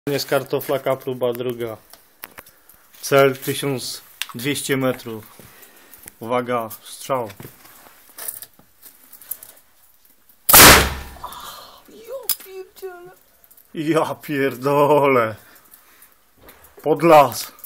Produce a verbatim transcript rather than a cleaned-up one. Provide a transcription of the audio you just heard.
Z kartoflaka próba druga. Cel tysiąc dwieście metrów. Uwaga, strzał. Ja pierdzielę. Ja pierdolę. Pod las.